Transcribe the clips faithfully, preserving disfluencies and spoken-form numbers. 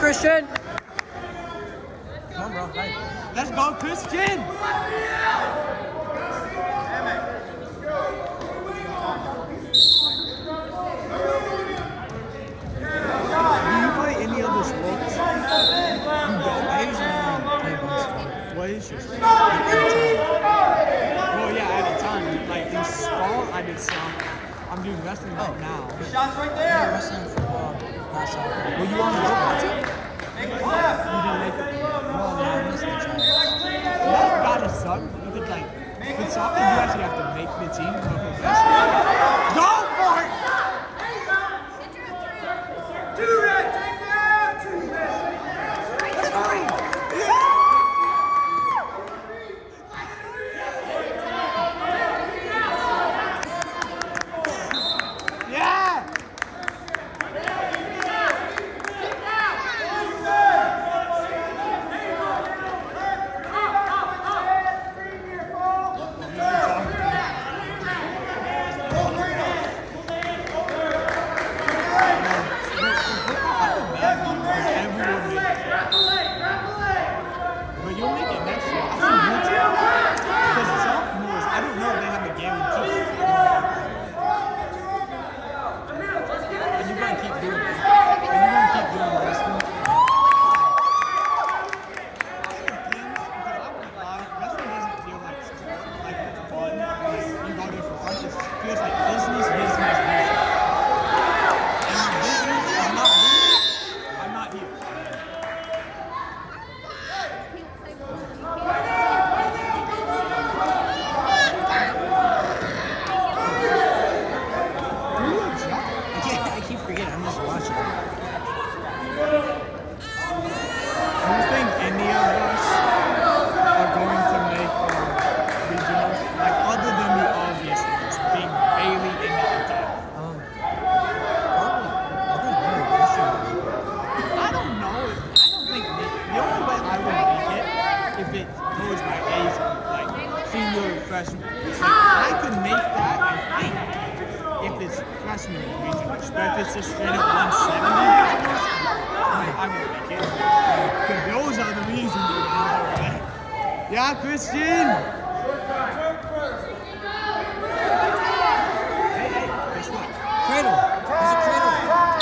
Christian. Come on, bro. Hey. Let's go, Christian. Do you play any other sports? You don't? I usually play baseball. What is your sport? Like, every time. Well, yeah, at a time. Like in sport, I did soccer. I'm doing wrestling right now. Shots right Yeah, there. wrestling, football, not soccer. Were you on the football team? Make it left. You didn't make it. Well, yeah, I missed the chance. That's gotta suck. Because like, with soccer, you actually have to make the team. But for wrestling, go for it! Do that. Take that. Do that. Yeah! But you'll make it next year. I see you too. Because the sophomores, I don't know if they have a guarantee. And you're gonna keep doing it. And you're gonna keep doing wrestling. Wrestling doesn't feel like like fun. Like you go there for fun. It feels like business, business, business. And my business is not business. I'm not here. I can't, I keep forgetting. I'm just watching. Do you think any of us are going to make uh, regionals? Like, other than the obvious ones, being Bailey and Nikitai. Um, probably. I think one of them should be. I don't know. I don't think the, the only way I would make it if it goes by age, like senior, freshman. Like, I could make that, I think, if it's freshman regionals. But if it's just straight up one seventy, I, I won't make it. Because those are the reasons you know. Yeah, Christian! Hey, hey, guess what? Cradle. There's a cradle.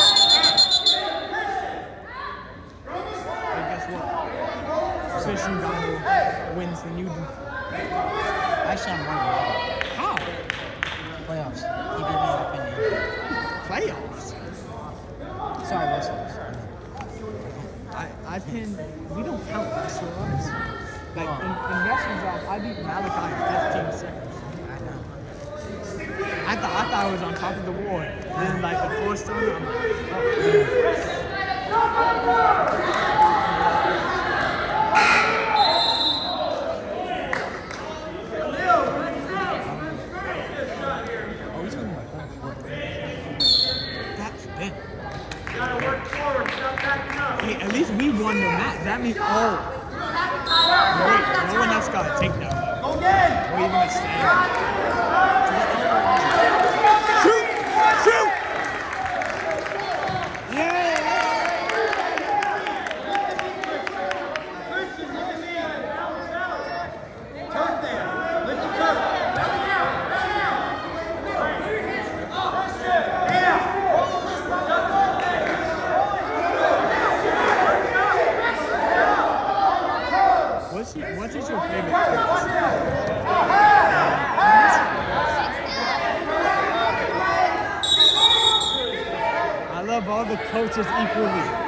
Hey, guess what? Christian Donald wins the Newton. Actually, I'm wrong. How? Playoffs. He beat me up in the Playoffs? Sorry, wrestlers. I, I can, we don't count wrestlers. Like, in, in wrestling jobs, I beat Malachi in fifteen seconds. I know. I thought, I thought I was on top of the world. And then, like, the first time, I'm like, oh. Oh, he's winning by five. That's it. Hey, at least we won the match. That means, oh. Wait, no one else got a takedown. Go again. Or even a stand. Shoot! Shoot! Yeah! Christian, look at me. Turn there. Lift the turn. What's, your, what is your favorite coach? I love all the coaches equally.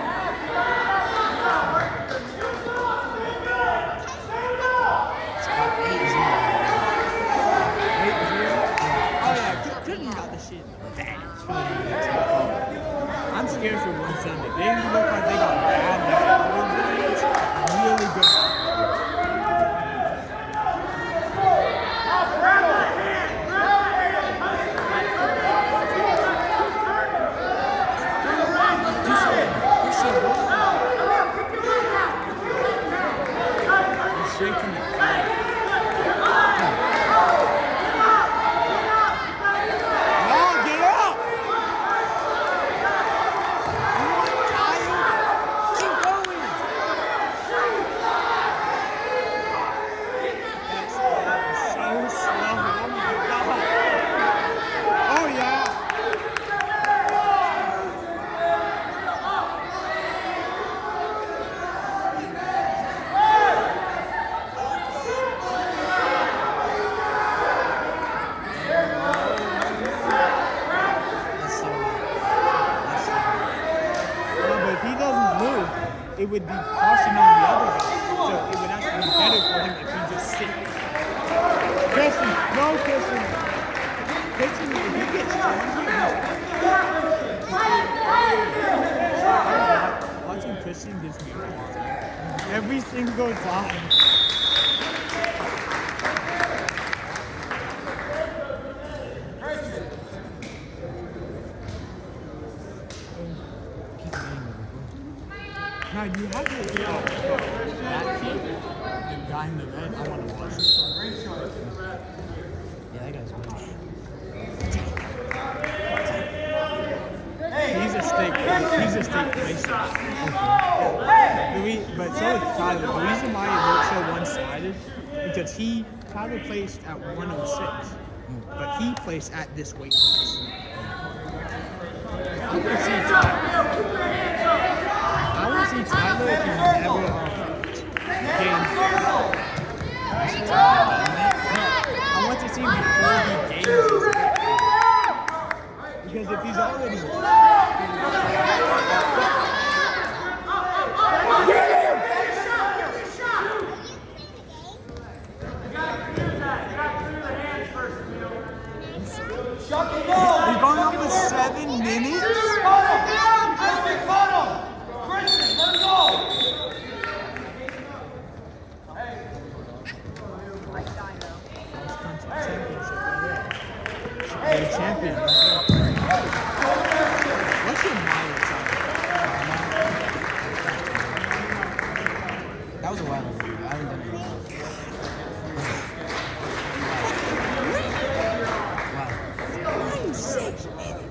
Oh yeah, Clinton got the shit bad. I'm scared for one Sunday. They look like they got bad like really good. Straight to me. Keep going. good time. Now you have to do that. That kid, the guy in the red, I want to watch it. Yeah, that guy's good. He's a state, he's a state placer. The re- But so is Tyler. The reason why it looks so one-sided, because he, Tyler placed at one oh six, but he placed at this weight class. I want to see Tyler. I want to see Tyler if he never um, gained. I want to see him before he gains his weight. Because if he's already He's going up with seven minutes? Christian, bottom! Christian, let's go! Hey, champion. What's your mileage on it? That was a while ago. I haven't done it in a while. Wow. Six minutes.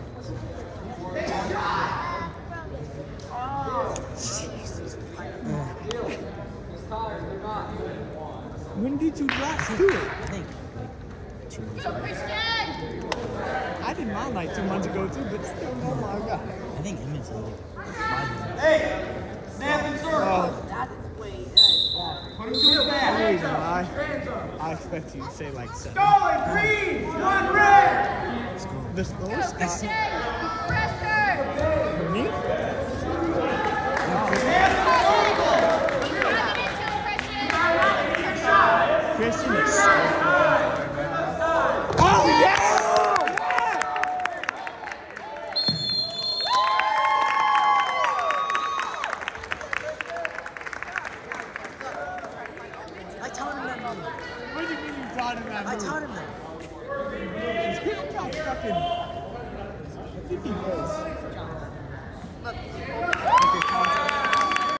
Jesus. When did you last do it? I think like two months ago. I did mine like two months ago too, but still, oh my god. I think Emmett's like five months. Hey! Snap and circle! Oh, Put him to his I back! ain't gonna lie. I expect you to say like seven. Going green! One red! The slowest guy Pressure! for me? Christian is so fucking Oh yeah! I taught him that move. What do you mean you taught him that I move? taught him that. He's not fucking. I think he was. Look,